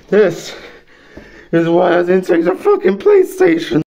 This is why I didn't take the fucking PlayStation.